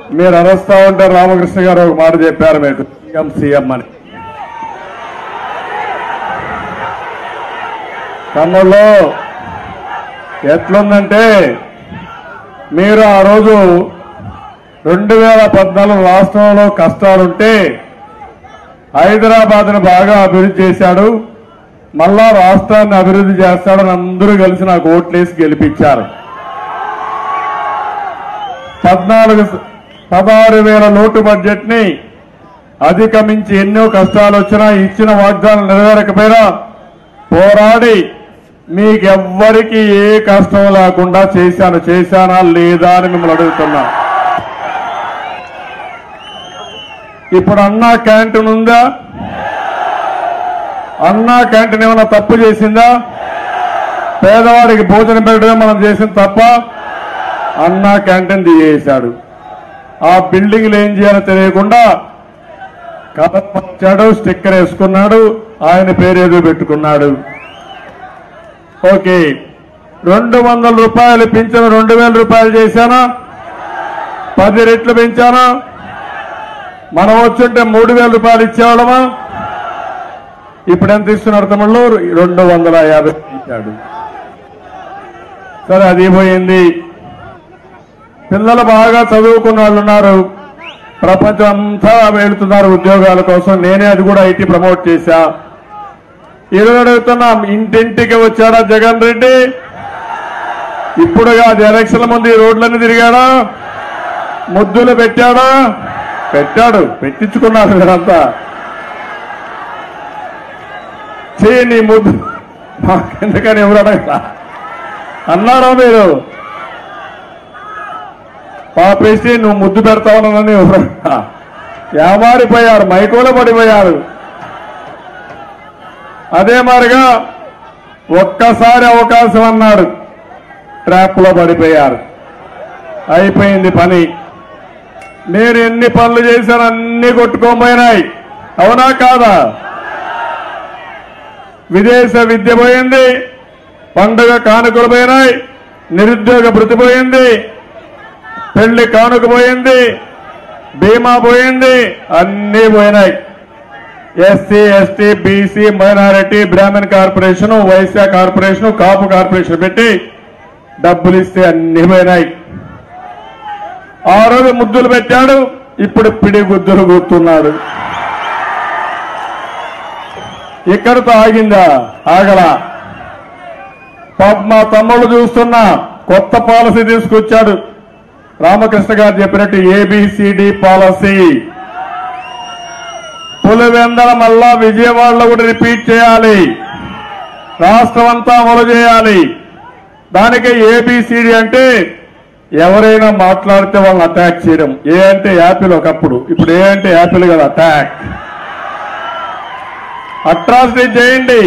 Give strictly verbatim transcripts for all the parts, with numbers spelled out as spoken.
మీరు అరుస్తా ఉంటే రామకృష్ణ గారు ఒక మాట చెప్పారు మీకు సీఎం సీఎం అని. తమ్ముళ్ళు ఎట్లుందంటే మీరు ఆ రోజు రెండు వేల పద్నాలుగు రాష్ట్రంలో కష్టాలుంటే హైదరాబాద్ను బాగా అభివృద్ధి చేశాడు, మళ్ళా రాష్ట్రాన్ని అభివృద్ధి చేస్తాడని అందరూ కలిసి నాకు ఓట్లేసి గెలిపించారు. పద్నాలుగు పదహారు వేల లోటు బడ్జెట్ ని అధిగమించి ఎన్నో కష్టాలు వచ్చినా ఇచ్చిన వాగ్దానం నెరవేరకపోయినా పోరాడి మీకెవ్వరికి ఏ కష్టం లేకుండా చేశాను. చేశానా లేదా అని మిమ్మల్ని అడుగుతున్నా. ఇప్పుడు అన్నా క్యాంటీన్ ఉందా? అన్నా క్యాంటీన్ ఏమైనా తప్పు చేసిందా? పేదవాడికి భోజనం పెట్టడమే మనం చేసిన తప్ప అన్నా క్యాంటీన్ తీయేశాడు. ఆ బిల్డింగ్లు ఏం చేయాలో తెలియకుండా కలర్ మార్చాడు, స్టిక్కర్ వేసుకున్నాడు, ఆయన పేరేదో పెట్టుకున్నాడు. ఓకే, రెండు వందల రూపాయలు పింఛను రెండు వేల రూపాయలు చేశానా? పది రెట్లు పెంచానా? మనం వచ్చుంటే మూడు వేల రూపాయలు ఇచ్చేవాళ్ళమా? ఇప్పుడు ఎంత ఇస్తున్నారు తమిళలో? రెండు వందల యాభై ఇచ్చాడు. సరే, అది పోయింది. పిల్లలు బాగా చదువుకున్న వాళ్ళు ఉన్నారు, ప్రపంచం అంతా వెళుతున్నారు ఉద్యోగాల కోసం. నేనే అది కూడా ఐటీ ప్రమోట్ చేశా. ఈరోజు అడుగుతున్నాం, ఇంటింటికి వచ్చాడా జగన్ రెడ్డి? ఇప్పుడు కాదు, ఎలక్షన్ల ముందు ఈ రోడ్లన్నీ తిరిగాడా? ముద్దులు పెట్టాడా? పెట్టాడు, పెట్టించుకున్నారు మీరంతా. చేయి నీ ముద్దు మాకెందుకని ఎవరు అడగరా అన్నారా మీరు? పాపేసి నువ్వు ముద్దు పెడతావనని ఎవరు ఏమారిపోయారు, మైకోలో పడిపోయారు. అదే మారిగా ఒక్కసారి అవకాశం అన్నాడు, ట్రాప్ లో పడిపోయారు. అయిపోయింది పని. నేను ఎన్ని పనులు చేశాను అన్ని కొట్టుకోపోయినాయి, అవునా కాదా? విదేశ విద్య పోయింది, పండుగ కానుకలు పోయినాయి, నిరుద్యోగ భృతి పోయింది, పెళ్లి కానుక పోయింది, బీమా పోయింది, అన్నీ పోయినాయి. SC ST BC minority Brahmin corporation, Vaishya corporation, Kapu corporation పెట్టి డబ్బులు ఇస్తే అన్ని పోయినాయి. ఆ రోజు ముద్దులు పెట్టాడు, ఇప్పుడు పిడి గుద్దులు కూర్చున్నాడు. ఇక్కడితో ఆగిందా? ఆగలా. పాప మా తమ్ముళ్ళు చూస్తున్నా కొత్త పాలసీ తీసుకొచ్చాడు. రామకృష్ణ గారు చెప్పినట్టు ఏబిసిడి పాలసీ. పులివెందల మళ్ళా విజయవాడలో కూడా రిపీట్ చేయాలి, రాష్ట్రం అంతా అమలు చేయాలి. దానికి ఏబిసిడి అంటే ఎవరైనా మాట్లాడితే వాళ్ళని అటాక్ చేయడం. ఏ అంటే యాపిల్ ఒకప్పుడు, ఇప్పుడు ఏ అంటే యాపిల్ కదా, అటాక్. అట్రాసిటీ చేయండి.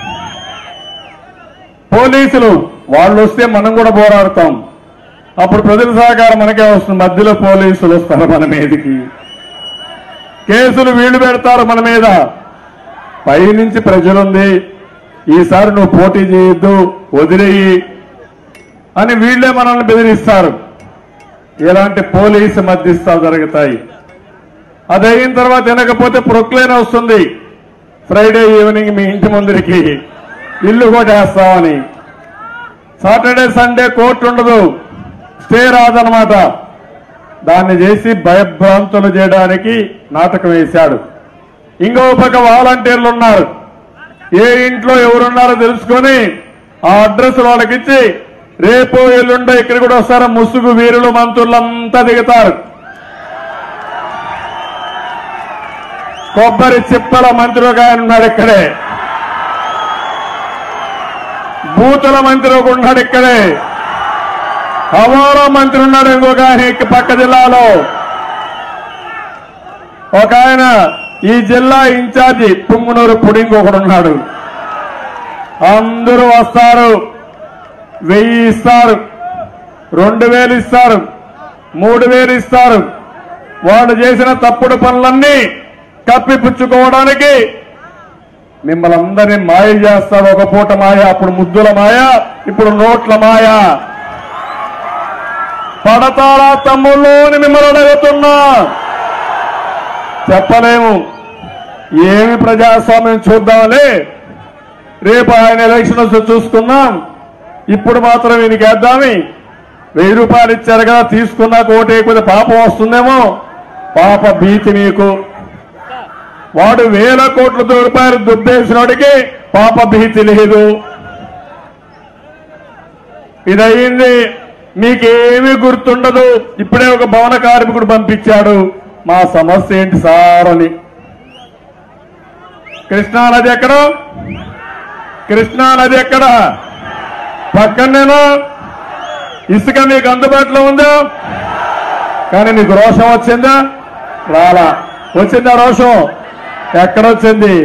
పోలీసులు వాళ్ళు వస్తే మనం కూడా పోరాడతాం. అప్పుడు ప్రజల సహకారం మనకే వస్తుంది. మధ్యలో పోలీసులు వస్తారు మన మీదకి, కేసులు వీళ్ళు పెడతారు మన మీద. పైనుంచి ప్రజలుంది, ఈసారి నువ్వు పోటీ చేయొద్దు, వదిలేయి అని వీళ్లే మనల్ని బెదిరిస్తారు. ఇలాంటి పోలీసు మధ్యస్థాలు జరుగుతాయి. అది అయిన తర్వాత వినకపోతే ప్రొక్లైన్ వస్తుంది, ఫ్రైడే ఈవినింగ్ మీ ఇంటి ముందరికి ఇల్లు కొట్టేస్తామని. సాటర్డే సండే కోర్టు ఉండదు, స్టే రాదనమాట. దాన్ని చేసి భయభ్రాంతులు చేయడానికి నాటకం వేశాడు. ఇంకో పక్క వాలంటీర్లు ఉన్నారు, ఏ ఇంట్లో ఎవరున్నారో తెలుసుకొని ఆ అడ్రస్ వాళ్ళకిచ్చి రేపు ఎల్లుండో ఇక్కడ కూడా వస్తారు. ముసుగు వీరులు మంత్రులంతా దిగుతారు. కొబ్బరి చిప్పల మంత్రి ఒక ఆయన ఉన్నాడు ఇక్కడే, బూతుల మంత్రి ఒక ఉన్నాడు ఇక్కడే, హవాలా మంత్రి ఉన్నాడు ఇంకొక ఆయన పక్క జిల్లాలో, ఒక ఆయన ఈ జిల్లా ఇన్ఛార్జి పుంగునూరు పుడింగ్ ఒకడు ఉన్నాడు. అందరూ వస్తారు, వెయ్యి ఇస్తారు, రెండు వేలు ఇస్తారు, మూడు వేలు ఇస్తారు. వాళ్ళు చేసిన తప్పుడు పనులన్నీ కప్పిపుచ్చుకోవడానికి మిమ్మల్ని అందరినీ మాయ చేస్తారు. ఒక పూట మాయ, అప్పుడు ముద్దుల మాయ, ఇప్పుడు నోట్ల మాయ. పడతారా తమ్ముళ్ళు అని మిమ్మల్ని అడుగుతున్నా. చెప్పలేము. ఏమి ప్రజాస్వామ్యం చూద్దామని రేపు ఆయన ఎలక్షన్స్ చూసుకున్నాం. ఇప్పుడు మాత్రం ఈయనకి వేద్దామి. వెయ్యి రూపాయలు ఇచ్చారు కదా, తీసుకున్నాక ఓటేయకపోతే పాపం వస్తుందేమో. పాప భీతి నీకు. వాడు వేల కోట్ల రూపాయలు దుబ్బేసినోడికి పాప భీతి లేదు. ఇదయింది. మీకేమీ గుర్తుండదు. ఇప్పుడే ఒక భవన కార్మికుడు పంపించాడు, మా సమస్య ఏంటి సార్ అని. కృష్ణానది ఎక్కడ? కృష్ణానది ఎక్కడ? పక్కనేనా? ఇసుక మీకు అందుబాటులో ఉందా? కానీ మీకు రోషం వచ్చిందా? రాలా. వచ్చిందా రోషం? ఎక్కడొచ్చింది?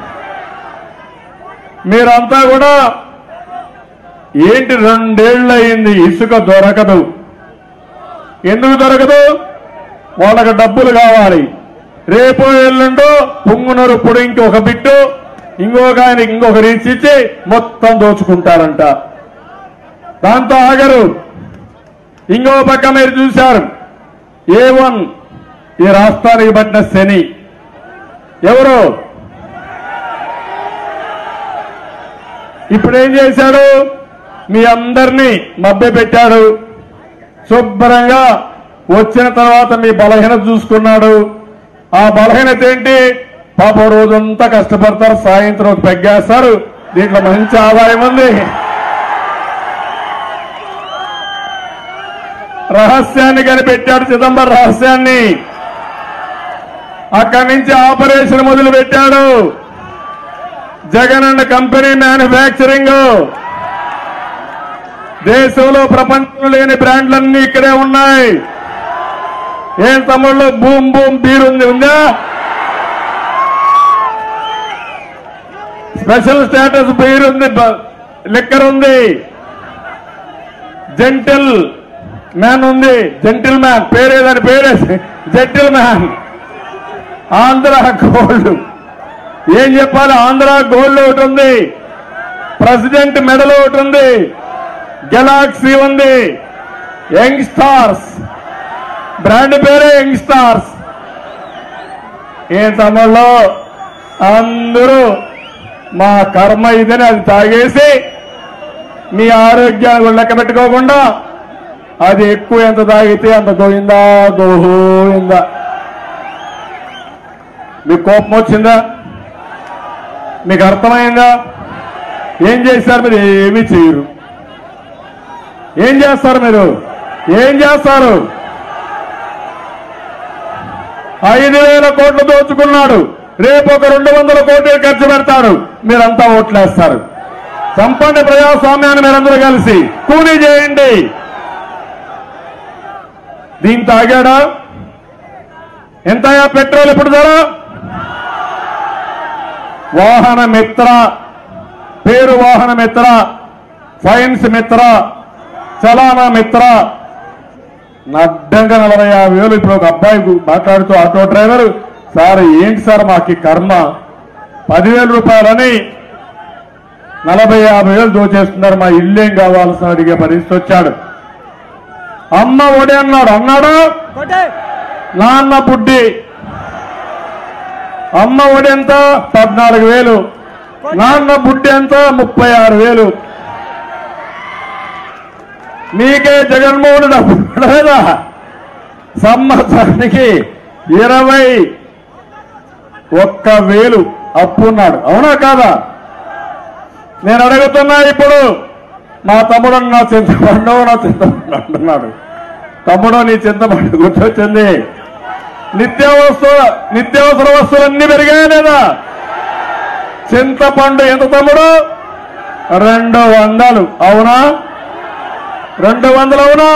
మీరంతా కూడా ఏంటి రెండేళ్లు అయింది, ఇసుక దొరకదు. ఎందుకు దొరకదు? వాళ్ళకి డబ్బులు కావాలి. రేపు ఎల్లుండో పుంగునూరు ఇప్పుడు ఇంకొక బిట్టు, ఇంకొక ఆయనకి ఇంకొక రీచ్ ఇచ్చి మొత్తం దోచుకుంటారంట. దాంతో ఆగరు. ఇంకో పక్క మీరు చూశారు, ఏ వన్ ఈ రాష్ట్రానికి పట్టిన శని ఎవరు? ఇప్పుడేం చేశాడు? మీ అందరినీ మభ్యపెట్టాడు. శుభ్రంగా వచ్చిన తర్వాత మీ బలహీనత చూసుకున్నాడు. ఆ బలహీనత ఏంటి? పాప రోజంతా కష్టపడతారు, సాయంత్రం పెగ్గేస్తారు. దీంట్లో మంచి ఆదాయం ఉంది. రహస్యాన్ని కనిపెట్టాడు, చిదంబరం రహస్యాన్ని. అక్కడి నుంచి ఆపరేషన్ మొదలు పెట్టాడు. Jagan and company manufacturing. దేశంలో ప్రపంచంలో లేని బ్రాండ్లన్నీ ఇక్కడే ఉన్నాయి. ఏం తమ్ముళ్ళు? బూమ్ బూమ్ బీర్ ఉంది, ఉందా? స్పెషల్ స్టేటస్ బీర్ ఉంది, లిక్కర్ ఉంది. జెంటిల్ మ్యాన్ ఉంది, జెంటిల్ మ్యాన్ పేరేదని పేరే జెంటిల్ మ్యాన్. ఆంధ్ర గోల్డ్ ఏం చెప్పాలి? ఆంధ్ర గోల్డ్ ఒకటి ఉంది, ప్రెసిడెంట్ మెడల్ ఒకటి ఉంది, గెలాక్సీ ఉంది, యంగ్ స్టార్స్ బ్రాండ్ పేరే యంగ్ స్టార్స్. ఏం తమ్ముళ్ళు అందరూ మా కర్మ ఇదని అది తాగేసి మీ ఆరోగ్యాన్ని లెక్క పెట్టుకోకుండా అది ఎక్కువ ఎంత తాగితే అంత గోయిందా గోవిందా. మీకు కోపం వచ్చిందా? మీకు అర్థమైందా? ఏం చేశారు మీరు? ఏమీ చేయరు. ఏం చేస్తారు మీరు? ఏం చేస్తారు? ఐదు వేల కోట్లు దోచుకున్నాడు. రేపు ఒక రెండు వందల కోట్లు ఖర్చు పెడతాడు. మీరంతా ఓట్లేస్తారు. చంపండి ప్రజాస్వామ్యాన్ని మీరందరూ కలిసి. కూలీ చేయండి. దీంతో ఆగాడా? ఎంతయా పెట్రోల్ ఇప్పుడు ధర? వాహన మిత్ర పేరు, వాహన మిత్ర, ఫైన్స్ మిత్ర, చలానా మిత్ర నడ్డంగా నలభై యాభై వేలు. ఇప్పుడు ఒక అబ్బాయి మాట్లాడుతూ ఆటో డ్రైవర్, సార్ ఏంటి సార్ మాకు కర్మ, పదివేల రూపాయలని నలభై యాభై వేలు దోచేస్తున్నారు, మా ఇల్లేం కావాల్సిన అడిగే పరిస్థితి వచ్చాడు. అమ్మ ఒడి అన్నాడు. అన్నాడు నాన్న బుడ్డి. అమ్మ ఒడి ఎంత? పద్నాలుగు వేలు. నాన్న బుడ్డి ఎంత? ముప్పై ఆరు వేలు. మీకే జగన్మోహన్ డబ్బు లేదా? సంవత్సరానికి ఇరవై ఒక్క వేలు అప్పున్నాడు. అవునా కాదా? నేను అడుగుతున్నా ఇప్పుడు. మా తమ్ముడు నా చింతపండు నా చింతపండు అంటున్నాడు. తమ్ముడు నీ చింతపండు గుర్తొచ్చింది. నిత్యావసర నిత్యావసర వస్తువులన్నీ పెరిగాయా లేదా? చింతపండు ఎంత తమ్ముడు? రెండు వందలు. అవునా? రెండు వందలు అవునా?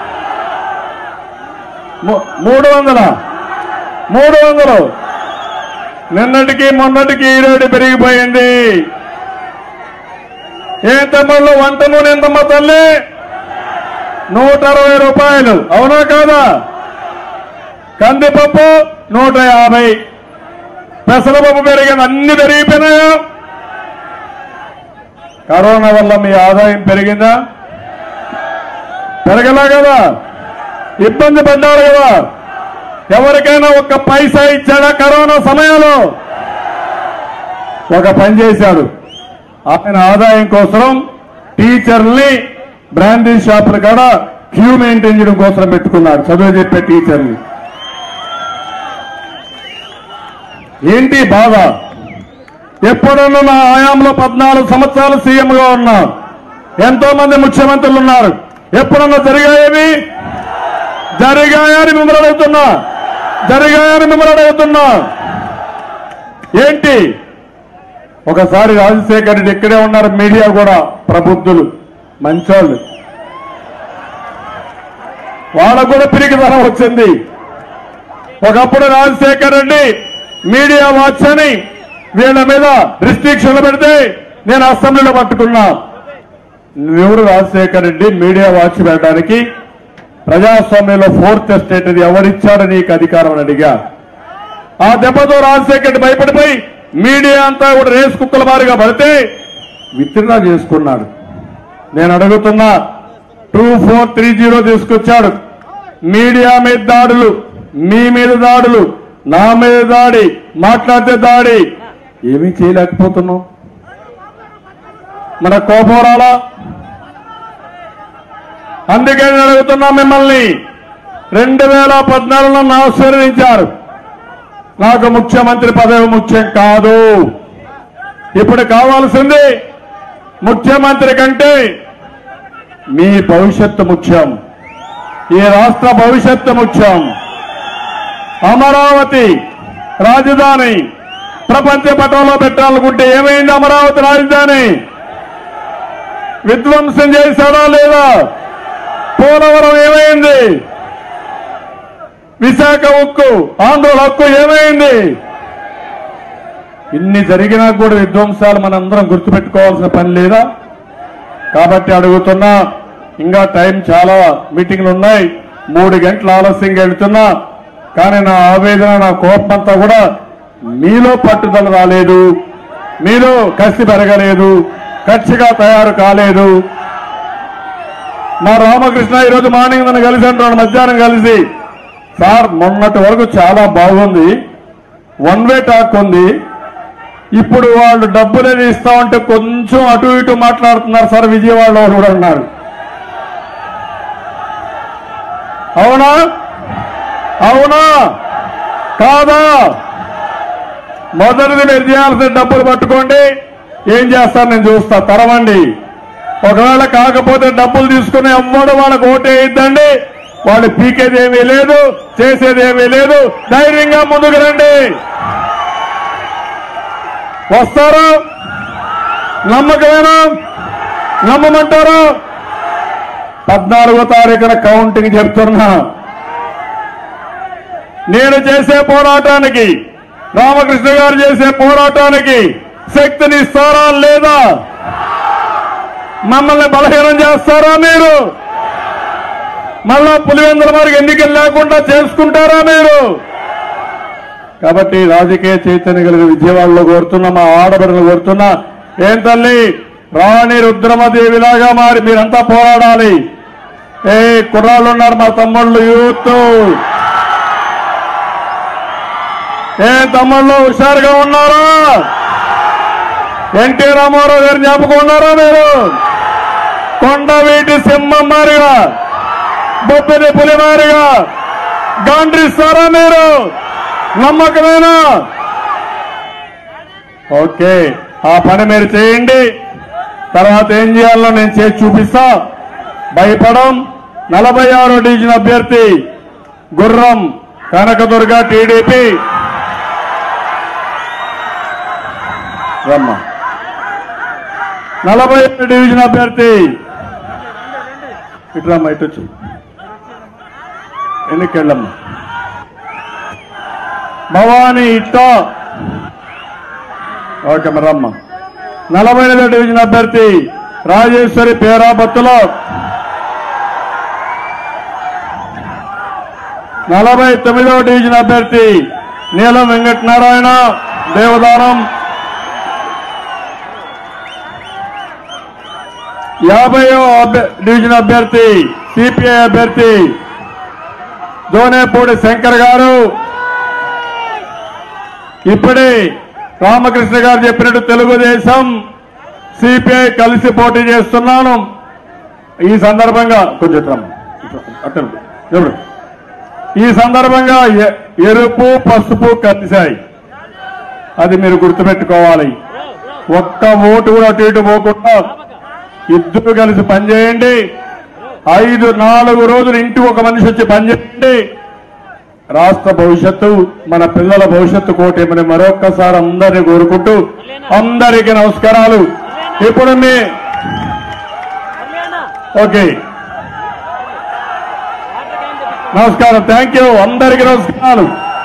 మూడు వందల మూడు వందలు నిన్నటికి మొన్నటికి ఈ రేటు పెరిగిపోయింది. ఏ తమ్ముళ్ళు వంట నూనె ఎంతమ్మా తల్లి? నూట అరవై రూపాయలు. అవునా కాదా? కందిపప్పు నూట యాభై. పెసరపప్పు పెరిగింది. అన్ని పెరిగిపోయినాయా? కరోనా వల్ల మీ ఆదాయం పెరిగిందా? పెరగలా కదా? ఇబ్బంది పడ్డారు కదా. ఎవరికైనా ఒక్క పైసా ఇచ్చాడా కరోనా సమయంలో? ఒక పని చేశాడు. ఆయన ఆదాయం కోసం టీచర్ని బ్రాండీ షాపుల కాడ క్యూ మెయింటైన్ చేయడం కోసం పెట్టుకున్నాడు, చదువు చెప్పే టీచర్ని. ఏంటి బాధ? ఎప్పుడన్నా నా హయాంలో పద్నాలుగు సంవత్సరాలు సీఎంగా ఉన్నా, ఎంతో మంది ముఖ్యమంత్రులు ఉన్నారు. ఎప్పుడన్నా జరిగాయేవి? జరిగాయని మిమ్మల్ని అడుగుతున్నా, జరిగాయని మిమ్మల్ని అడుగుతున్నా. ఏంటి? ఒకసారి రాజశేఖర్ రెడ్డి ఇక్కడే ఉన్నారు, మీడియా కూడా ప్రబుద్ధులు మంచోళ్ళు, వాళ్ళకు కూడా పిరికితనం వచ్చింది. ఒకప్పుడు రాజశేఖర్ రెడ్డి మీడియా వాచ్ అని వీళ్ళ మీద రిస్ట్రిక్షన్లు పెడితే నేను అసెంబ్లీలో పట్టుకున్నా. నువ్వెవరు రాజశేఖర్ రెడ్డి మీడియా వాచ్ పెట్టడానికి? ప్రజాస్వామ్యంలో ఫోర్త్ ఎస్టేట్ ఇది ఎవరిచ్చాడు నీకు అధికారం అని అడిగా. ఆ దెబ్బతో రాజశేఖర్ రెడ్డి భయపడిపోయి మీడియా అంతా కూడా రేసు కుక్కల మారిగా పడితే విత్డ్రా చేసుకున్నాడు. నేను అడుగుతున్నా, టూ ఫోర్ త్రీ జీరో తీసుకొచ్చాడు. మీడియా మీద దాడులు, మీ మీద దాడులు, నా మీద దాడి, మాట్లాడితే దాడి, ఏమీ చేయలేకపోతున్నాం. మన కోపం రాలా? అందుకే నేను అడుగుతున్నా మిమ్మల్ని, రెండు వేల పద్నాలుగులో నన్ను ఆశీర్వదించారు. నాకు ముఖ్యమంత్రి పదవి ముఖ్యం కాదు. ఇప్పుడు కావాల్సింది ముఖ్యమంత్రి కంటే మీ భవిష్యత్తు ముఖ్యం, ఈ రాష్ట్ర భవిష్యత్తు ముఖ్యం. అమరావతి రాజధాని ప్రపంచ పటంలో పెట్టాలనుకుంటే ఏమైంది? అమరావతి రాజధాని విధ్వంసం చేశాడా లేదా? పోలవరం ఏమైంది? విశాఖ ఉక్కు, ఆంధ్ర హక్కు ఏమైంది? ఇన్ని జరిగినా కూడా విధ్వంసాలు మనందరం గుర్తుపెట్టుకోవాల్సిన పని లేదా? కాబట్టి అడుగుతున్నా, ఇంకా టైం చాలా మీటింగ్లు ఉన్నాయి, మూడు గంటలు ఆలస్యంగా వెళ్తున్నా. కానీ నా ఆవేదన, నా కోపం అంతా కూడా మీలో పట్టుదల రాలేదు, మీలో కసి పెరగలేదు, కక్షగా తయారు కాలేదు. మా రామకృష్ణ ఈరోజు మార్నింగ్ నన్ను కలిసి అంటున్నాడు, మధ్యాహ్నం కలిసి, సార్ మొన్నటి వరకు చాలా బాగుంది, వన్ వే టాక్ ఉంది, ఇప్పుడు వాళ్ళు డబ్బులేది ఇస్తామంటే కొంచెం అటు ఇటు మాట్లాడుతున్నారు సార్ విజయవాడలో కూడా అన్నారు. అవునా అవునా కాదా? మొదటిది మీరు చేయాల్సిన డబ్బులు పట్టుకోండి, ఏం చేస్తారు నేను చూస్తా, తరవండి. ఒకవేళ కాకపోతే డబ్బులు తీసుకుని ఎవ్వడు వాళ్ళకు ఓటేయిద్దండి, వాళ్ళు పీకేదేమీ లేదు, చేసేదేమీ లేదు. ధైర్యంగా ముందుకు రండి. వస్తారా? నమ్మకమేనా? నమ్మమంటారా? పద్నాలుగో తారీఖున కౌంటింగ్ చెప్తున్నా. నేను చేసే పోరాటానికి, రామకృష్ణ గారు చేసే పోరాటానికి శక్తిని ఇస్తారా లేదా? మమ్మల్ని బలహీనం చేస్తారా మీరు? మళ్ళా పులివెందుల వారికి ఎన్నికలు లేకుండా చేసుకుంటారా మీరు? కాబట్టి రాజకీయ చైతన్యం కలిగి విజయవాడలో కోరుతున్నా, మా ఆడబిడ్డలు కోరుతున్నా, ఏం తల్లి రాణి రుద్రమదేవిలాగా మారి మీరంతా పోరాడాలి. ఏ కుర్రాళ్ళు ఉన్నారు మా తమ్ముళ్ళు, యూత్, ఏ తమ్ముళ్ళు హుషారుగా ఉన్నారా? ఎన్టీ రామారావు గారు జ్ఞాపకం ఉన్నారా మీరు? కొండవీటి సింహం మారిగా, బొప్పిది పులి మారిగా గాండ్రిస్తారా మీరు? నమ్మకమేనా? ఓకే, ఆ పని మీరు చేయండి. తర్వాత ఏం చేయాలో నేను చేసి చూపిస్తా. భయపడం. నలభై ఆరో డివిజన్ అభ్యర్థి గుర్రం కనకదుర్గ టీడీపీ. రమ్మ. నలభై ఏడు డివిజన్ అభ్యర్థి ఇట్రమ్మా, ఇటొచ్చు ఎన్నికెళ్ళమ్మా. భవానీ ఇట్ట. ఓకే మరి రమ్మ. నలభై ఐదో డివిజన్ అభ్యర్థి రాజేశ్వరి పేరాబత్తులో. నలభై తొమ్మిదవ డివిజన్ అభ్యర్థి నీలం వెంకటనారాయణ దేవదానం. యాభైవ డివిజన్ అభ్యర్థి సిపిఐ అభ్యర్థి జోనేపూడి శంకర్ గారు, ఇప్పుడే రామకృష్ణ గారు చెప్పినట్టు తెలుగుదేశం సిపిఐ కలిసి పోటీ చేస్తున్నాను. ఈ సందర్భంగా కొంచెం అక్కడ ఈ సందర్భంగా ఎరుపు పసుపు కలిశాయి, అది మీరు గుర్తుపెట్టుకోవాలి. ఒక్క ఓటు కూడా అటు ఇటు పోకుండా ఇద్దరు కలిసి పనిచేయండి. ఐదు నాలుగు రోజులు ఇంటికి ఒక మనిషి వచ్చి పనిచేయండి. రాష్ట్ర భవిష్యత్తు, మన పిల్లల భవిష్యత్తు కోటేమని మరొక్కసారి అందరినీ కోరుకుంటూ అందరికీ నమస్కారాలు. ఇప్పుడు మీ ఓకే నమస్కారం, థ్యాంక్ యూ, అందరికీ నమస్కారాలు.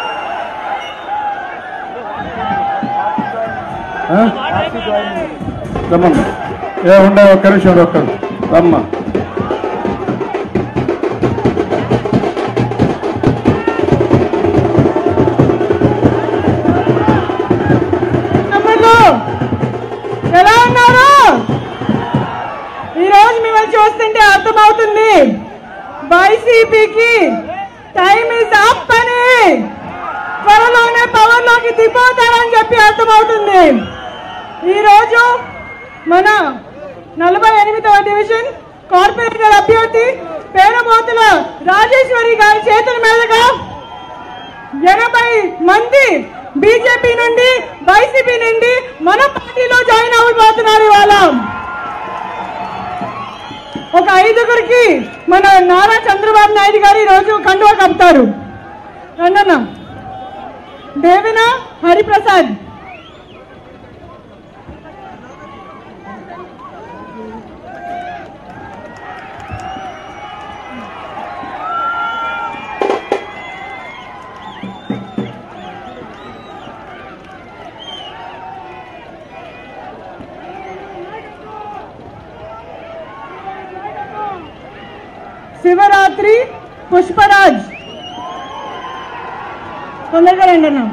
రమ్మన్నా ఏ ఉండే ఒక్క నిమిషం ఒక్కరు రమ్మా. ఎలా ఉన్నారు? ఈరోజు మిమ్మల్ని చూస్తుంటే అర్థమవుతుంది వైసీపీకి టైం ఇస్ అప్ అని, త్వరలోనే పవర్ లోకి దిగిపోతారని చెప్పి అర్థమవుతుంది. ఈరోజు మన నలభై ఎనిమిదవ డివిజన్ కార్పొరేటర్ అభ్యర్థి పేరమోతుల రాజేశ్వరి గారి చేతుల మీదుగా ఎనభై మంది బీజేపీ నుండి వైసీపీ నుండి మన పార్టీలో జాయిన్ అవ్వబోతున్నారు. ఇవాళ ఒక ఐదుగురికి మన నారా చంద్రబాబు నాయుడు గారు ఈ రోజు కండువా కప్పుతారు. రండన్న దేవిన హరిప్రసాద్, శివరాత్రి పుష్పరాజ్, తొందరగా రండి అన్న.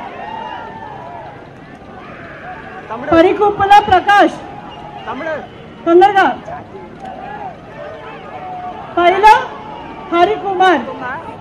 పరికుప్పల ప్రకాష్, తొందరగా. పైల హరికుమార్,